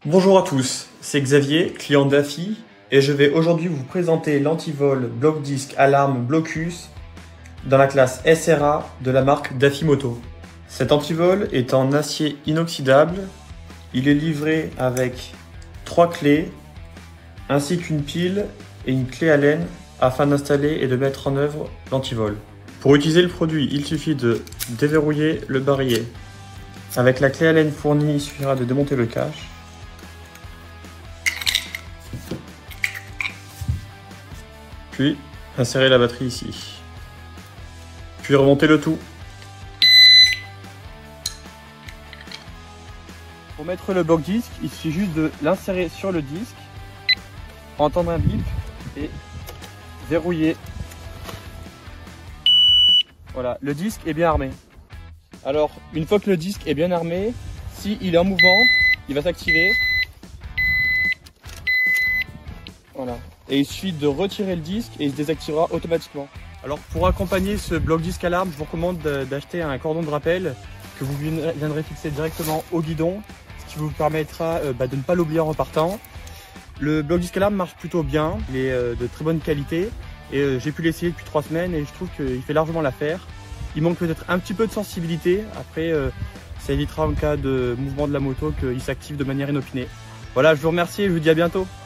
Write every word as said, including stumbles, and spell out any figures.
Bonjour à tous, c'est Xavier, client d'Afi, et je vais aujourd'hui vous présenter l'antivol bloc disque alarme Blocus dans la classe S R A de la marque Dafi Moto. Cet antivol est en acier inoxydable, il est livré avec trois clés ainsi qu'une pile et une clé Allen afin d'installer et de mettre en œuvre l'antivol. Pour utiliser le produit, il suffit de déverrouiller le barillet. Avec la clé Allen fournie, il suffira de démonter le cache. Puis insérer la batterie ici. Puis remonter le tout. Pour mettre le bloc disque, il suffit juste de l'insérer sur le disque, entendre un bip et verrouiller. Voilà, le disque est bien armé. Alors, une fois que le disque est bien armé, s'il est en mouvement, il va s'activer. Voilà. Et il suffit de retirer le disque et il se désactivera automatiquement. Alors pour accompagner ce bloc disque alarme, je vous recommande d'acheter un cordon de rappel que vous viendrez fixer directement au guidon, ce qui vous permettra euh, bah, de ne pas l'oublier en repartant. Le bloc disque alarme marche plutôt bien, il est euh, de très bonne qualité et euh, j'ai pu l'essayer depuis trois semaines et je trouve qu'il fait largement l'affaire. Il manque peut-être un petit peu de sensibilité, après euh, ça évitera en cas de mouvement de la moto qu'il s'active de manière inopinée. Voilà, je vous remercie et je vous dis à bientôt.